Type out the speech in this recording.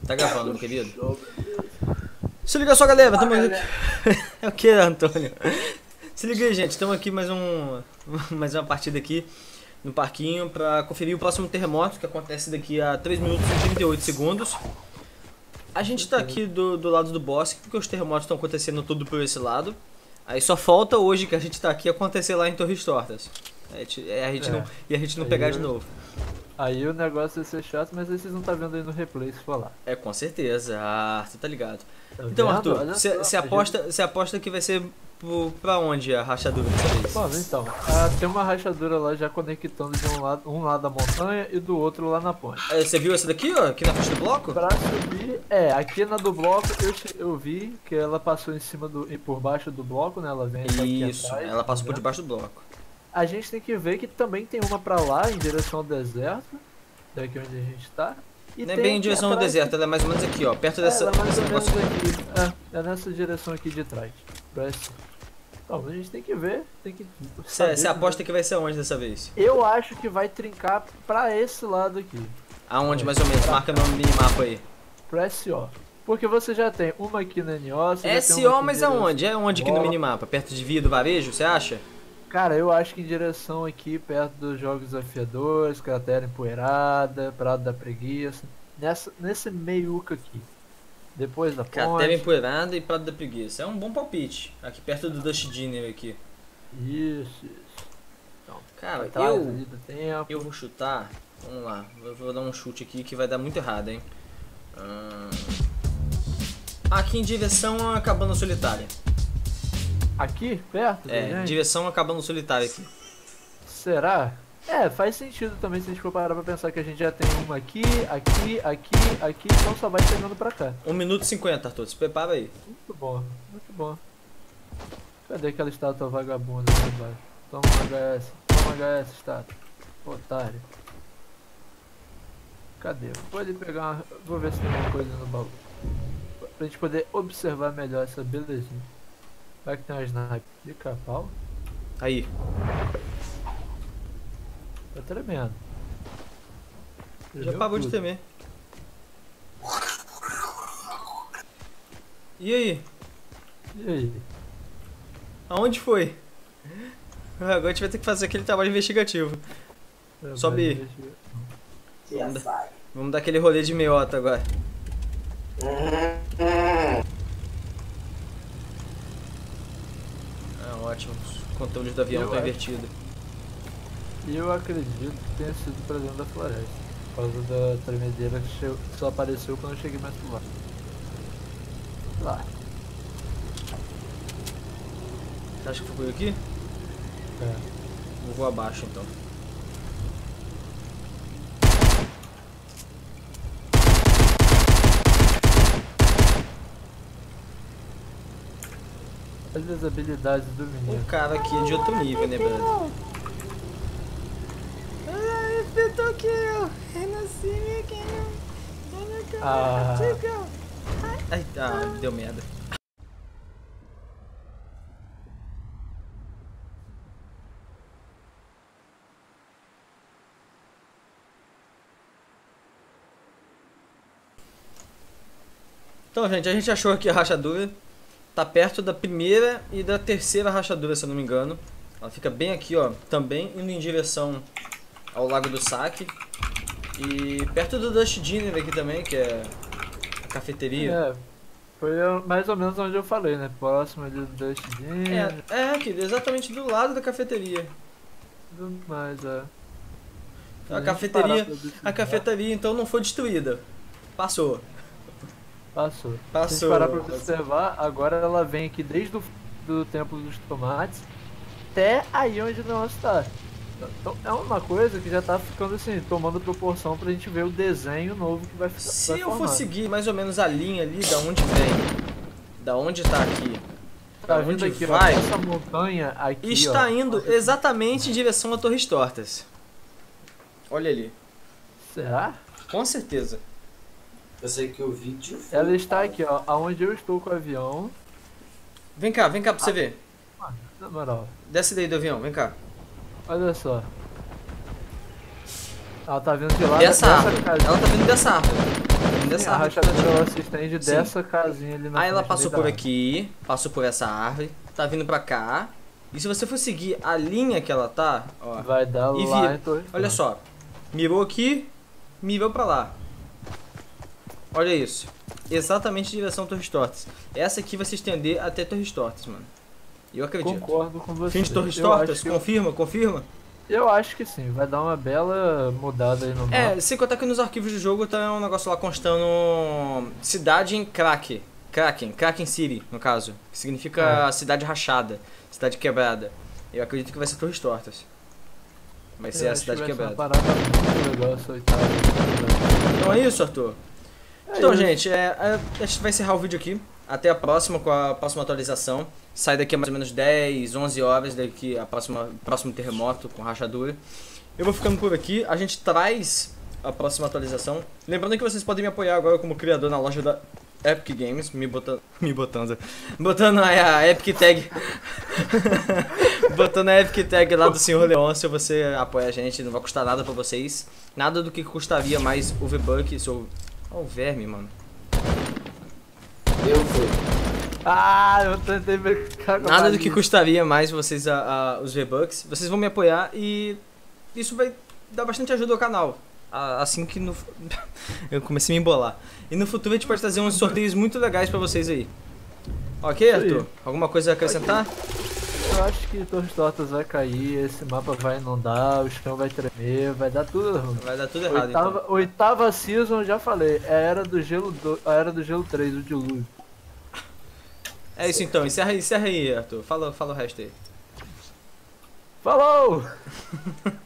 Tá gravando, meu querido. Se liga só, galera. Tamo aqui. É o que, Antônio? Se liga aí, gente. Estamos aqui mais uma partida aqui no parquinho pra conferir o próximo terremoto que acontece daqui a 3 minutos e 38 segundos. A gente tá aqui do lado do bosque porque os terremotos estão acontecendo tudo por esse lado. Aí só falta hoje que a gente tá aqui acontecer lá em Torres Tortas. A gente não pegar de novo. Aí o negócio ia ser chato, mas aí vocês não tá vendo aí no replay se falar. É, com certeza. Ah, você tá ligado. Tá Então, vendo? Arthur, Olha só, você aposta que vai ser pra onde a rachadura dessa vez? Bom, então, tem uma rachadura lá já conectando de um lado da montanha e do outro lá na ponte. Você viu essa daqui, ó? Aqui na frente do bloco? Pra subir, aqui na do bloco eu vi que ela passou em cima e por baixo do bloco, né? Ela vem aqui Isso, atrás, ela passou por tá vendo? debaixo do bloco. A gente tem que ver que também tem uma pra lá, em direção ao deserto, daqui onde a gente tá. E Não é tem bem em aqui direção ao atrás- deserto, ela é mais ou menos aqui, ó. Perto dessa. ela é mais desse ou menos negócio. aqui. É nessa direção aqui de trás. Parece. Então, a gente tem que ver, tem que saber Você aposta que vai ser aonde dessa vez? Eu acho que vai trincar pra esse lado aqui. Aonde mais ou menos? Marca no minimapa aí. Pra SO. Porque você já tem uma aqui na NO, você já tem SO, uma aqui mas em direção- aonde? É onde aqui no Bola. minimapa? Perto de Via do Varejo, você acha? Cara, eu acho que em direção aqui, perto dos Jogos Desafiadores, Cratera Empoeirada, Prado da Preguiça. Nesse meiuca aqui. Depois da Cratera ponte. Empoeirada e Prado da Preguiça. É um bom palpite. Aqui perto do Dust Dinner aqui. Isso. Então, Cara, atrás ali do tempo. eu vou chutar. Vamos lá. Eu vou dar um chute aqui que vai dar muito errado, hein. Aqui em direção à Cabana Solitária. Aqui, perto da É, em gente? direção à Cabana Solitária aqui. Será? Faz sentido também se a gente for parar pra pensar que a gente já tem uma aqui, então só vai chegando pra cá. 1 minuto e 50, Arthur. Se prepara aí. Muito bom, muito bom. Cadê aquela estátua vagabunda ali embaixo? Toma um HS, estátua. Otário. Cadê? Vou ali pegar uma... Vou ver se tem alguma coisa no baú. Pra gente poder observar melhor essa belezinha. Vai que tem uma sniper de capau. Aí. Tá tremendo. Já Tremeu parou de tudo. tremer. E aí? E aí? Aonde foi? Agora a gente vai ter que fazer aquele trabalho investigativo. Sobe aí. Vamos dar aquele rolê de meiota agora. Ah, ótimo. Os controles do avião estão invertidos. E eu acredito que tenha sido pra dentro da floresta. Por causa da tremedeira que só apareceu quando eu cheguei mais pro lado. Lá. Você acha que foi por aqui? É. Vou abaixo então. Olha as habilidades do menino. O cara aqui é de outro nível, né, brother? Ah, Ai, deu merda. Então, gente, a gente achou aqui a rachadura. Tá perto da primeira e da terceira rachadura, se eu não me engano. Ela fica bem aqui, ó. Também indo em direção ao Lago do Saque. E perto do Dust Dinner aqui também, que é a cafeteria. foi mais ou menos onde eu falei, né? Próximo ali do Dust Dinner, Aqui, exatamente do lado da cafeteria. tudo mais, A cafeteria então não foi destruída. Passou. Passou. Se a Passou. gente parar pra observar, agora ela vem aqui desde do Templo dos Tomates até aí onde nós está. Então é uma coisa que já tá ficando assim, tomando proporção pra gente ver o desenho novo que vai ficar. Se eu for seguir mais ou menos a linha ali, da onde vem, da onde tá aqui, Tá da vindo onde aqui, vai, ó, essa montanha aqui, está ó, indo exatamente em direção a Torres Tortas. Olha ali. Será? Com certeza. Eu sei que o vídeo foi... Ela está aqui, ó, aonde eu estou com o avião. Vem cá pra você ver. Mano, na moral, Desce daí do avião, vem cá. olha só. Ela tá vindo de lá Dessa árvore. casa. Ela tá vindo dessa árvore. Tá vindo dessa A árvore. rachadura ela se estende Sim. dessa casinha ali na Aí ela frente passou da por árvore. aqui, passou por essa árvore, tá vindo pra cá. E se você for seguir a linha que ela tá, ó, Vai dar E lá vira. em Torre olha só, mirou aqui, mirou pra lá. Olha isso, exatamente em direção a Torres Tortas. Essa aqui vai se estender até Torres Tortas, mano. Eu acredito. Concordo com você. Fim de Torres Eu Tortas, acho que- confirma, confirma. Eu acho que sim, vai dar uma bela mudada aí no mapa. É, sem contar que nos arquivos do jogo tá um negócio lá constando cidade em Kraken City, no caso. Que significa cidade rachada, cidade quebrada. Eu acredito que vai ser Torres Tortas. Vai ser Eu a acho que cidade vai ser quebrada. uma parada muito legal essa oitava. Então é isso, Arthur. É Então, isso. gente, a gente vai encerrar o vídeo aqui. Até a próxima, com a próxima atualização. Sai daqui a mais ou menos 10, 11 horas, daqui a próximo terremoto com rachadura. Eu vou ficando por aqui. A gente traz a próxima atualização. Lembrando que vocês podem me apoiar agora como criador na loja da Epic Games. Botando a Epic Tag. Botando a Epic Tag lá do Senhor Leôncio. Você apoia a gente, não vai custar nada pra vocês. Nada do que custaria mais o V-Buck. Ó, o verme, mano. Eu fui. Ah, eu tentei brincar com a Nada do que baliza. custaria mais vocês os V-Bucks. Vocês vão me apoiar e isso vai dar bastante ajuda ao canal. Assim que no... eu comecei a me embolar. E no futuro a gente pode trazer uns sorteios muito legais pra vocês aí. Ok, Isso aí. Arthur? Alguma coisa a acrescentar? Eu acho que Torres Tortas vai cair, esse mapa vai inundar, o chão vai tremer, vai dar tudo ruim. Vai dar tudo errado então. Oitava season, eu já falei, é a Era do Gelo, a Era do Gelo 3, o dilúvio. É isso então, encerra aí, Arthur. Fala o resto aí. Falou!